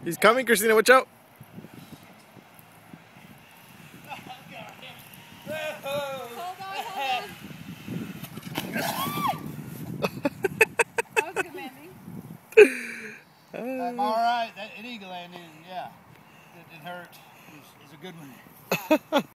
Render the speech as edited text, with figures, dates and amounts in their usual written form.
He's coming, Christina, watch out. That was a good landing. I'm alright. That eagle landing, yeah. It hurt. It was a good one.